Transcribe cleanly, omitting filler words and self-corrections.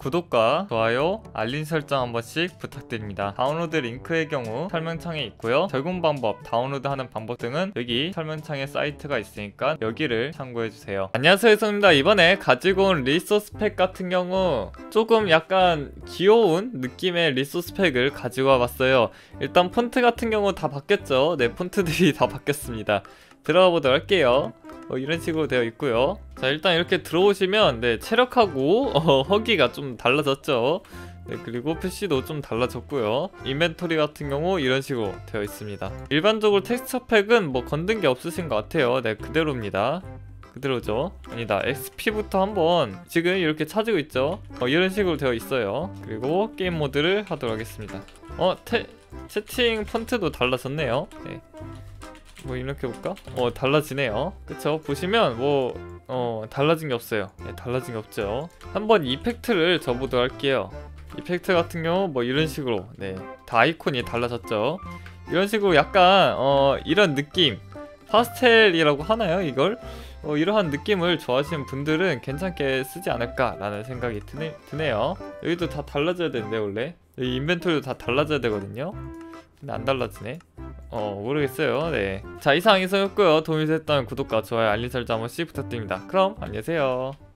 구독과 좋아요, 알림 설정 한 번씩 부탁드립니다. 다운로드 링크의 경우 설명창에 있고요. 적용 방법, 다운로드하는 방법 등은 여기 설명창에 사이트가 있으니까 여기를 참고해주세요. 안녕하세요, 성입니다. 이번에 가지고 온 리소스 팩 같은 경우 조금 약간 귀여운 느낌의 리소스 팩을 가지고 와봤어요. 일단 폰트 같은 경우 다 바뀌었죠. 네, 폰트들이 다 바뀌었습니다. 들어가 보도록 할게요. 이런 식으로 되어 있고요. 자, 일단 이렇게 들어오시면 네, 체력하고 허기가 좀 달라졌죠. 네, 그리고 표시도 좀 달라졌고요. 인벤토리 같은 경우 이런 식으로 되어 있습니다. 일반적으로 텍스처 팩은 뭐 건든 게 없으신 것 같아요. 네, 그대로입니다. 그대로죠. 아니다, XP부터 한번 지금 이렇게 찾고 있죠. 이런 식으로 되어 있어요. 그리고 게임 모드를 하도록 하겠습니다. 채팅 폰트도 달라졌네요. 네. 뭐 이렇게 볼까? 달라지네요. 그쵸? 보시면 달라진 게 없어요. 네, 달라진 게 없죠. 한번 이펙트를 줘보도록 할게요. 이펙트 같은 경우 뭐 이런 식으로 네, 다 아이콘이 달라졌죠. 이런 식으로 약간 이런 느낌, 파스텔이라고 하나요 이걸? 이러한 느낌을 좋아하시는 분들은 괜찮게 쓰지 않을까 라는 생각이 드네요. 여기도 다 달라져야 되는데 원래 이 인벤토리도 다 달라져야 되거든요. 근데 안 달라지네. 모르겠어요. 네. 자, 이상 이상이었고요. 도움이 됐다면 구독과 좋아요, 알림 설정 한 번씩 부탁드립니다. 그럼 안녕히 계세요.